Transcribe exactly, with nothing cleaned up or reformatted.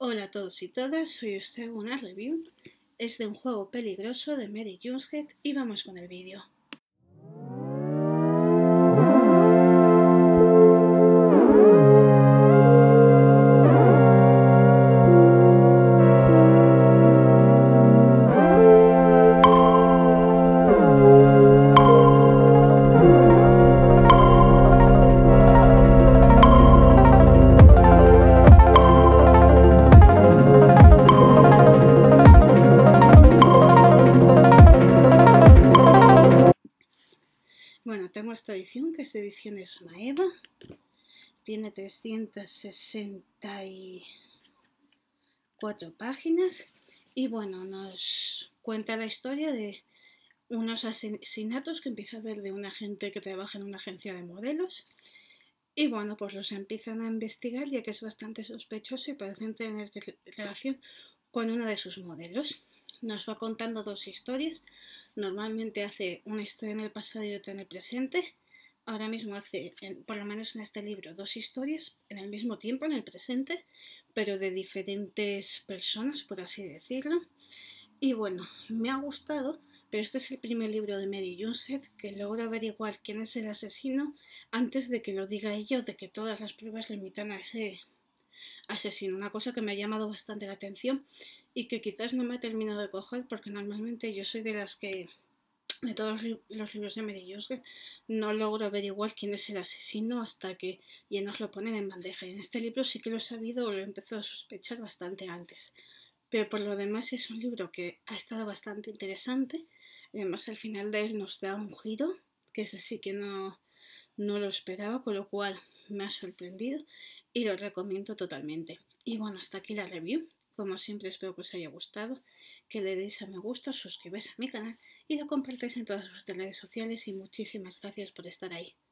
Hola a todos y todas, hoy os traigo una review. Es de un juego peligroso de Mary Junzhead y vamos con el vídeo. Bueno, tengo esta edición, que es de Ediciones Maeva. Tiene trescientas sesenta y cuatro páginas y bueno, nos cuenta la historia de unos asesinatos que empieza a ver de una gente que trabaja en una agencia de modelos. Y bueno, pues los empiezan a investigar ya que es bastante sospechoso y parecen tener relación con una de sus modelos. Nos va contando dos historias. Normalmente hace una historia en el pasado y otra en el presente. Ahora mismo hace, por lo menos en este libro, dos historias en el mismo tiempo, en el presente, pero de diferentes personas, por así decirlo. Y bueno, me ha gustado, pero este es el primer libro de Mary Junzhead que logra averiguar quién es el asesino antes de que lo diga ella o de que todas las pruebas le invitan a ese asesino. Una cosa que me ha llamado bastante la atención y que quizás no me ha terminado de coger, porque normalmente yo soy de las que, de todos los libros de Mary Junzhead, no logro averiguar quién es el asesino hasta que ya nos lo ponen en bandeja. Y en este libro sí que lo he sabido o lo he empezado a sospechar bastante antes. Pero por lo demás es un libro que ha estado bastante interesante. Además, al final de él nos da un giro, que es así que no, no lo esperaba, con lo cual me ha sorprendido y lo recomiendo totalmente. Y bueno, hasta aquí la review. Como siempre, espero que os haya gustado, que le deis a me gusta, suscribáis a mi canal y lo compartáis en todas vuestras redes sociales y muchísimas gracias por estar ahí.